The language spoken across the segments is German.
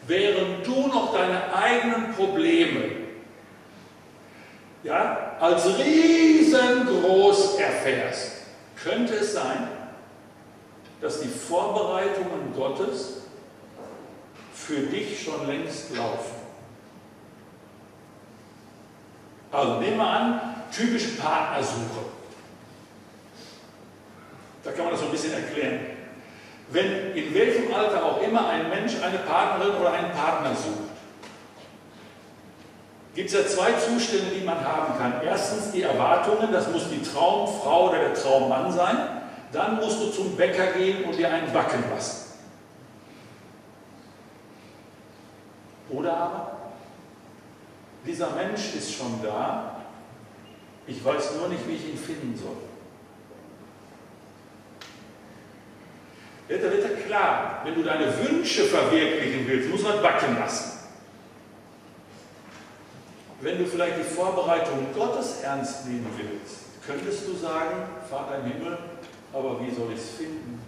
während du noch deine eigenen Probleme, ja, als riesengroß erfährst, könnte es sein, dass die Vorbereitungen Gottes für dich schon längst laufen. Also nehmen wir an, typische Partnersuche. Da kann man das so ein bisschen erklären. Wenn in welchem Alter auch immer ein Mensch eine Partnerin oder einen Partner sucht, gibt es ja zwei Zustände, die man haben kann. Erstens die Erwartungen, das muss die Traumfrau oder der Traummann sein. Dann musst du zum Bäcker gehen und dir einen backen lassen. Oder aber, dieser Mensch ist schon da, ich weiß nur nicht, wie ich ihn finden soll. Da wird ja klar, wenn du deine Wünsche verwirklichen willst, muss man backen lassen. Wenn du vielleicht die Vorbereitung Gottes ernst nehmen willst, könntest du sagen, Vater im Himmel, aber wie soll ich es finden?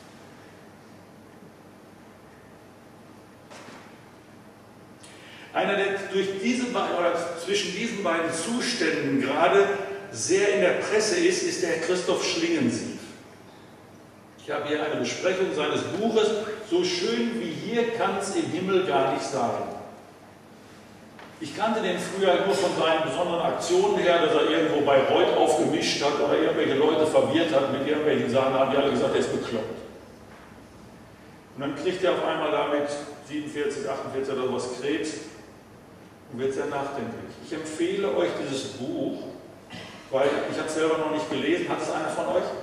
Einer, der zwischen diesen beiden Zuständen gerade sehr in der Presse ist, ist der Christoph Schlingensief. Ich habe hier eine Besprechung seines Buches, so schön wie hier kann es im Himmel gar nicht sein. Ich kannte den früher nur von seinen besonderen Aktionen her, dass er irgendwo bei Reut aufgemischt hat oder irgendwelche Leute verwirrt hat mit irgendwelchen Sachen, da haben die alle gesagt, er ist bekloppt. Und dann kriegt er auf einmal damit 47, 48 oder was Krebs und wird sehr nachdenklich. Ich empfehle euch dieses Buch, weil ich habe es selber noch nicht gelesen. Hat es einer von euch?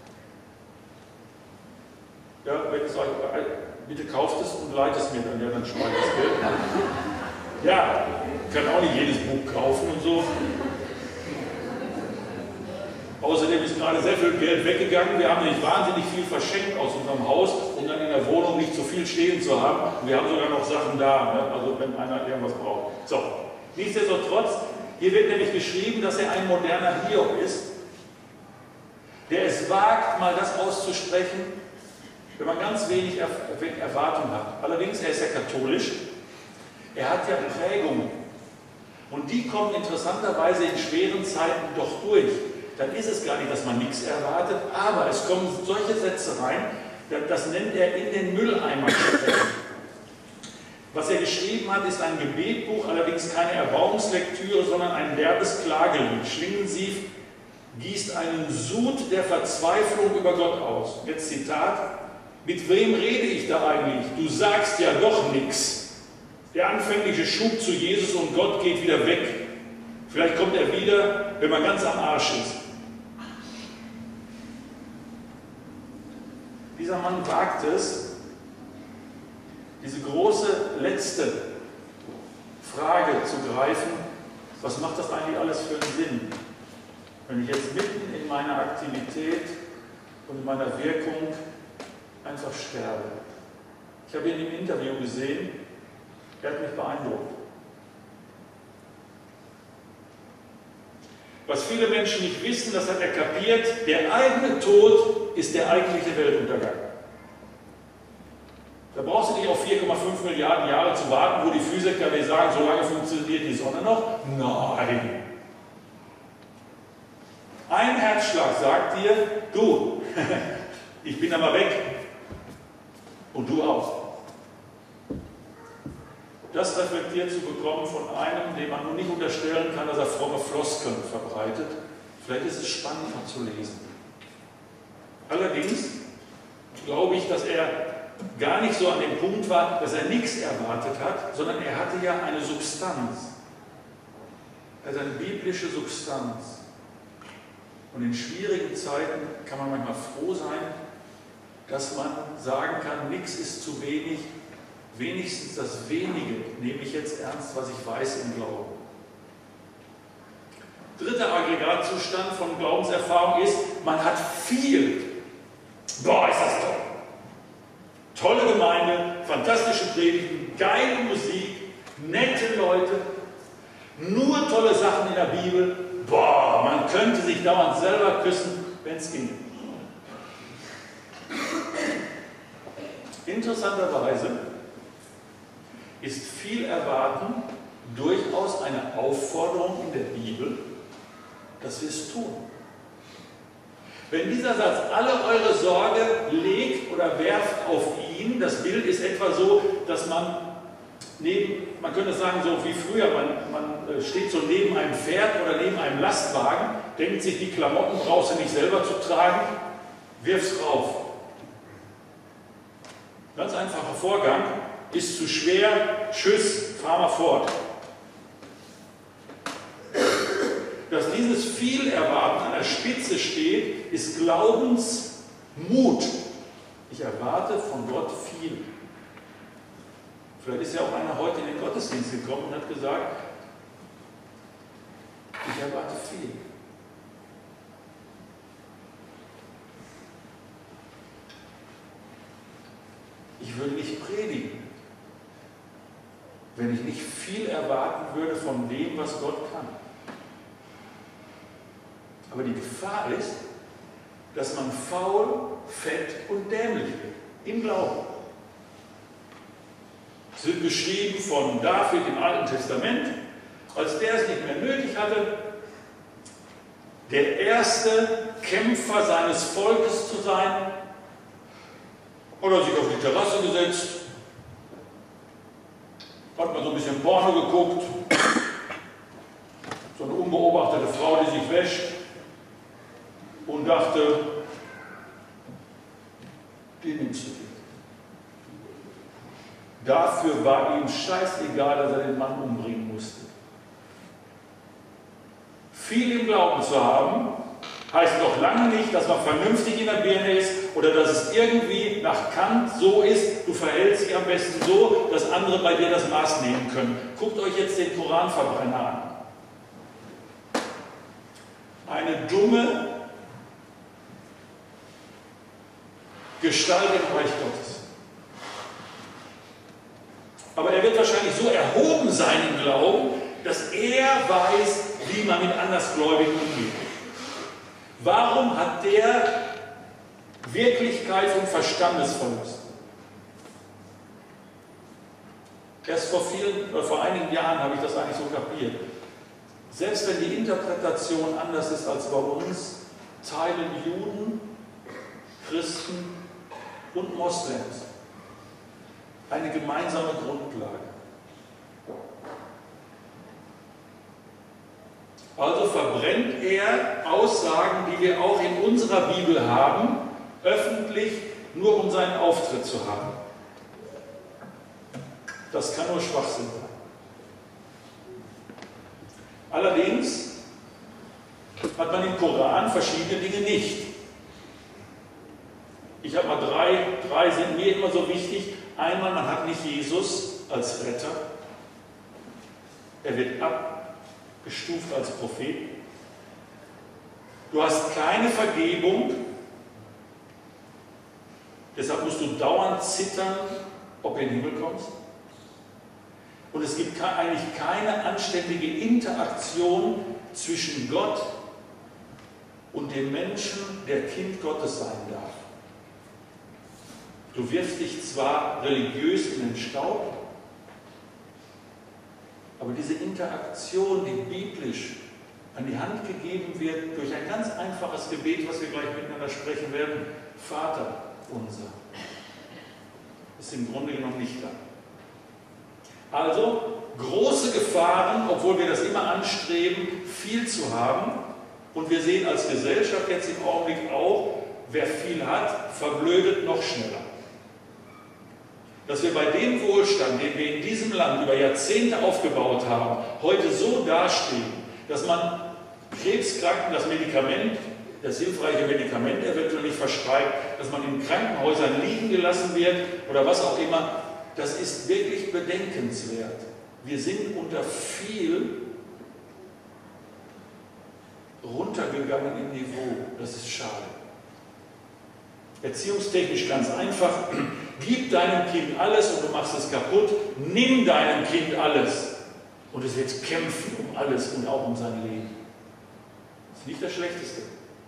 Ja, wenn ich sage, bitte kauft es und leitet es mir dann, ja, dann spart das Geld. Ja, ich kann auch nicht jedes Buch kaufen und so. Außerdem ist gerade sehr viel Geld weggegangen. Wir haben nicht wahnsinnig viel verschenkt aus unserem Haus, um dann in der Wohnung nicht zu viel stehen zu haben. Und wir haben sogar noch Sachen da, ne? Also wenn einer irgendwas braucht. So, nichtsdestotrotz, hier wird nämlich geschrieben, dass er ein moderner Hiob ist, der es wagt, mal das auszusprechen, wenn man ganz wenig Erwartung hat. Allerdings, er ist ja katholisch, er hat ja Prägungen. Und die kommen interessanterweise in schweren Zeiten doch durch. Dann ist es gar nicht, dass man nichts erwartet, aber es kommen solche Sätze rein, das nennt er in den Mülleimer sprechen. Was er geschrieben hat, ist ein Gebetbuch, allerdings keine Erbauungslektüre, sondern ein derbes Klagelied. Schlingensief gießt einen Sud der Verzweiflung über Gott aus. Jetzt Zitat: Mit wem rede ich da eigentlich? Du sagst ja doch nichts. Der anfängliche Schub zu Jesus und Gott geht wieder weg. Vielleicht kommt er wieder, wenn man ganz am Arsch ist. Dieser Mann wagt es, diese große letzte Frage zu greifen: Was macht das eigentlich alles für einen Sinn, wenn ich jetzt mitten in meiner Aktivität und in meiner Wirkung einfach sterbe? Ich habe ihn im Interview gesehen, er hat mich beeindruckt. Was viele Menschen nicht wissen, das hat er kapiert: Der eigene Tod ist der eigentliche Weltuntergang. Da brauchst du nicht auf 4,5 Milliarden Jahre zu warten, wo die Physiker dir sagen, so lange funktioniert die Sonne noch. Nein. Ein Herzschlag sagt dir, du, ich bin aber weg. Und du auch. Das reflektiert zu bekommen von einem, dem man nun nicht unterstellen kann, dass er fromme Floskeln verbreitet, vielleicht ist es spannend mal zu lesen. Allerdings glaube ich, dass er gar nicht so an dem Punkt war, dass er nichts erwartet hat, sondern er hatte ja eine Substanz. Er hat eine biblische Substanz. Und in schwierigen Zeiten kann man manchmal froh sein, dass man sagen kann, nichts ist zu wenig, wenigstens das Wenige nehme ich jetzt ernst, was ich weiß im Glauben. Dritter Aggregatzustand von Glaubenserfahrung ist, man hat viel. Boah, ist das toll. Tolle Gemeinde, fantastische Predigten, geile Musik, nette Leute, nur tolle Sachen in der Bibel. Boah, man könnte sich dauernd selber küssen, wenn es ginge. ist viel erwarten durchaus eine Aufforderung in der Bibel, dass wir es tun. Wenn dieser Satz, alle eure Sorge legt oder werft auf ihn, das Bild ist etwa so, dass man könnte sagen, so wie früher, man steht so neben einem Pferd oder neben einem Lastwagen, denkt sich, die Klamotten brauchst du nicht selber zu tragen, wirf's rauf. Ganz einfacher Vorgang, ist zu schwer, tschüss, fahr mal fort. Dass dieses Vielerwarten an der Spitze steht, ist Glaubensmut. Ich erwarte von Gott viel. Vielleicht ist ja auch einer heute in den Gottesdienst gekommen und hat gesagt, ich erwarte viel. Ich würde nicht predigen, wenn ich nicht viel erwarten würde von dem, was Gott kann. Aber die Gefahr ist, dass man faul, fett und dämlich wird, im Glauben. Es wird beschrieben von David im Alten Testament, als der es nicht mehr nötig hatte, der erste Kämpfer seines Volkes zu sein, hat er sich auf die Terrasse gesetzt, hat mal so ein bisschen Porno geguckt, so eine unbeobachtete Frau, die sich wäscht, und dachte, die nimmst du dir. Dafür war ihm scheißegal, dass er den Mann umbringen musste. Viel im Glauben zu haben, heißt noch lange nicht, dass man vernünftig in der Birne ist oder dass es irgendwie nach Kant so ist, du verhältst dich am besten so, dass andere bei dir das Maß nehmen können. Guckt euch jetzt den Koranverbrenner an. Eine dumme Gestalt im Reich Gottes. Aber er wird wahrscheinlich so erhoben sein im Glauben, dass er weiß, wie man mit Andersgläubigen umgeht. Warum hat der Wirklichkeit und Verstandesverlust? Erst vor einigen Jahren habe ich das eigentlich so kapiert. Selbst wenn die Interpretation anders ist als bei uns, teilen Juden, Christen und Moslems eine gemeinsame Grundlage. Also verbrennt er Aussagen, die wir auch in unserer Bibel haben, öffentlich, nur um seinen Auftritt zu haben. Das kann nur Schwachsinn sein. Allerdings hat man im Koran verschiedene Dinge nicht. Ich habe mal drei sind mir immer so wichtig. Einmal, man hat nicht Jesus als Retter. Er wird abgestuft als Prophet. Du hast keine Vergebung. Deshalb musst du dauernd zittern, ob du in den Himmel kommst. Und es gibt eigentlich keine anständige Interaktion zwischen Gott und dem Menschen, der Kind Gottes sein darf. Du wirfst dich zwar religiös in den Staub, aber diese Interaktion, die biblisch an die Hand gegeben wird, durch ein ganz einfaches Gebet, was wir gleich miteinander sprechen werden, Vater unser, ist im Grunde genommen nicht da. Also große Gefahren, obwohl wir das immer anstreben, viel zu haben. Und wir sehen als Gesellschaft jetzt im Augenblick auch, wer viel hat, verblödet noch schneller. Dass wir bei dem Wohlstand, den wir in diesem Land über Jahrzehnte aufgebaut haben, heute so dastehen, dass man Krebskranken das Medikament, das hilfreiche Medikament eventuell nicht verschreibt, dass man in Krankenhäusern liegen gelassen wird oder was auch immer, das ist wirklich bedenkenswert. Wir sind unter viel runtergegangen im Niveau. Das ist schade. Erziehungstechnisch ganz einfach. Gib deinem Kind alles und du machst es kaputt. Nimm deinem Kind alles und es wird kämpfen um alles und auch um sein Leben. Das ist nicht das Schlechteste.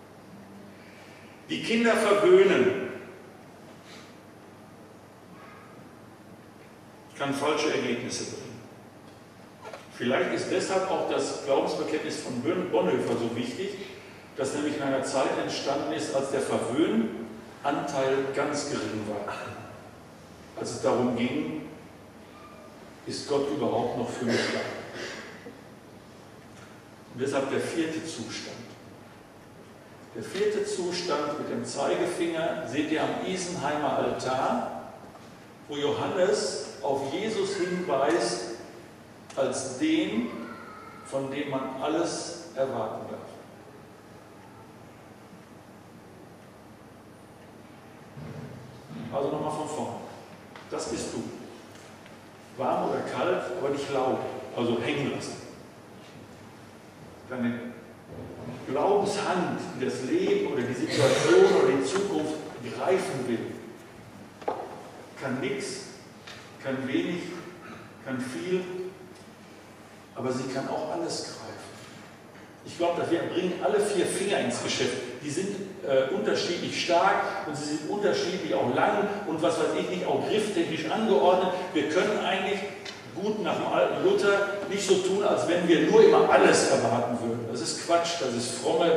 Die Kinder verwöhnen. Ich kann falsche Ergebnisse bringen. Vielleicht ist deshalb auch das Glaubensbekenntnis von Bonhoeffer so wichtig, das nämlich in einer Zeit entstanden ist, als der Verwöhnanteil ganz gering war. Als es darum ging, ist Gott überhaupt noch für mich da? Und deshalb der vierte Zustand. Der vierte Zustand mit dem Zeigefinger seht ihr am Isenheimer Altar, wo Johannes auf Jesus hinweist als den, von dem man alles erwarten darf. Also nochmal von vorne. Das bist du. Warm oder kalt, aber nicht laut, also hängen lassen. Deine Glaubenshand, die das Leben oder die Situation oder die Zukunft greifen will, kann nichts, kann wenig, kann viel, aber sie kann auch alles greifen. Ich glaube, wir bringen alle 4 Finger ins Geschäft. Die sind unterschiedlich stark und sie sind unterschiedlich auch lang und was weiß ich nicht, auch grifftechnisch angeordnet. Wir können eigentlich gut nach dem alten Luther nicht so tun, als wenn wir nur immer alles erwarten würden. Das ist Quatsch, das ist fromme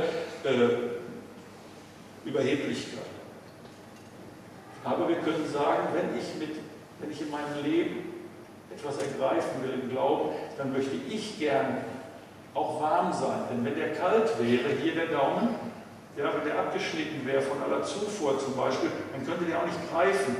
Überheblichkeit. Aber wir können sagen, wenn ich in meinem Leben etwas ergreifen will im Glauben, dann möchte ich gern auch warm sein. Denn wenn der kalt wäre, hier der Daumen, ja, wenn der abgeschnitten wäre von aller Zufuhr zum Beispiel, dann könnte der auch nicht greifen.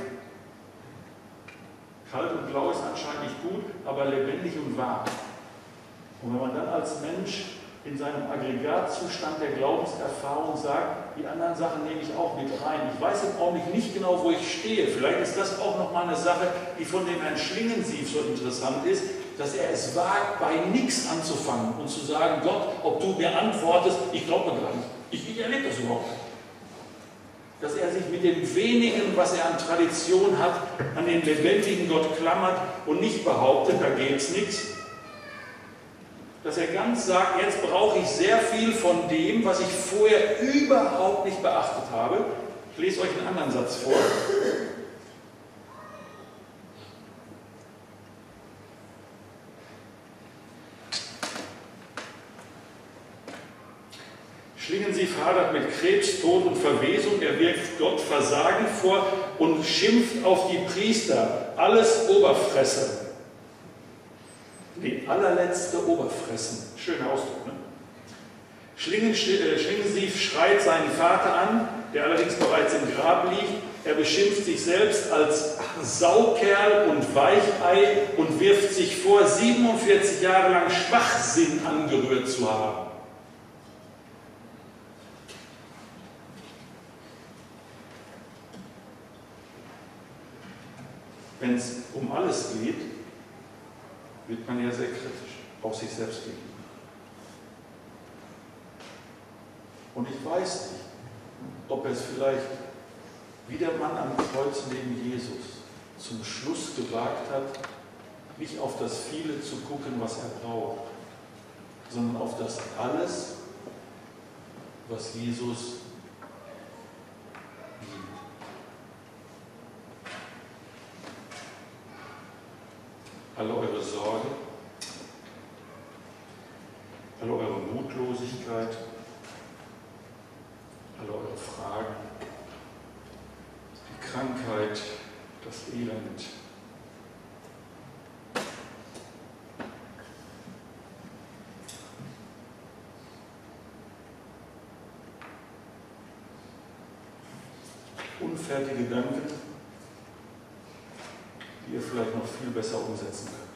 Kalt und blau ist anscheinend nicht gut, aber lebendig und warm. Und wenn man dann als Mensch in seinem Aggregatzustand der Glaubenserfahrung sagt, die anderen Sachen nehme ich auch mit rein. Ich weiß im Augenblick nicht genau, wo ich stehe. Vielleicht ist das auch nochmal eine Sache, die von dem Herrn Schlingensief so interessant ist, dass er es wagt, bei nichts anzufangen und zu sagen, Gott, ob du mir antwortest, ich glaube mir gar nicht. Ich erlebe das überhaupt nicht. Dass er sich mit dem wenigen, was er an Tradition hat, an den lebendigen Gott klammert und nicht behauptet, da geht es nichts. Dass er ganz sagt, jetzt brauche ich sehr viel von dem, was ich vorher überhaupt nicht beachtet habe. Ich lese euch einen anderen Satz vor. Schlingensief hadert mit Krebs, Tod und Verwesung, er wirft Gott Versagen vor und schimpft auf die Priester, alles Oberfresser. Die allerletzte Oberfressen. Schöner Ausdruck, ne? Schlingensief schreit seinen Vater an, der allerdings bereits im Grab liegt. Er beschimpft sich selbst als Saukerl und Weichei und wirft sich vor, 47 Jahre lang Schwachsinn angerührt zu haben. Wenn es um alles geht, wird man ja sehr kritisch, auch sich selbst gegenüber. Und ich weiß nicht, ob es vielleicht wie der Mann am Kreuz neben Jesus zum Schluss gewagt hat, nicht auf das Viele zu gucken, was er braucht, sondern auf das Alles, was Jesus gibt. Alle eure Sorge, alle eure Mutlosigkeit, alle eure Fragen, die Krankheit, das Elend, unfertige Gedanken, die ihr vielleicht noch viel besser umsetzen könnt.